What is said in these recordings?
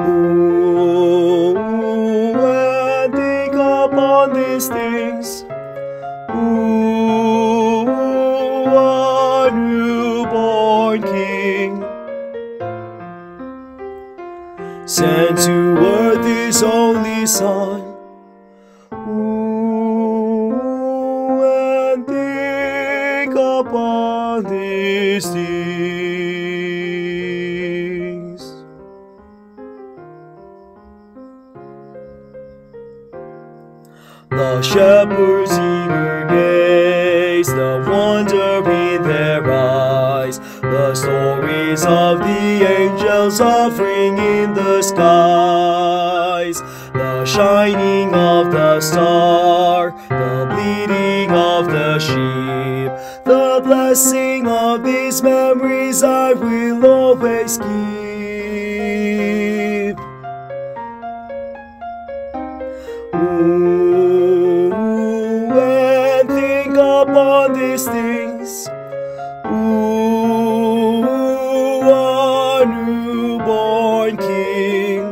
Ooh, and think upon these things. Ooh, a newborn King, sent to earth His only Son. Ooh, and think upon these things. The shepherds eager gaze, the wonder in their eyes, the stories of the angels offering in the skies, the shining of the star, the bleating of the sheep, the blessing of these memories I will always keep. Ooh, and think upon these things. Ooh, a newborn King,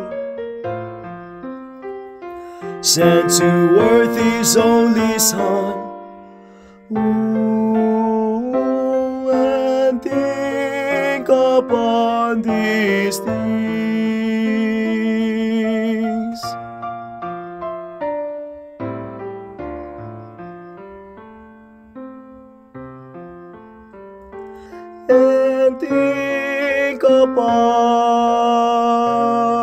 sent to earth His only Son. Ooh, and think upon these things. And think upon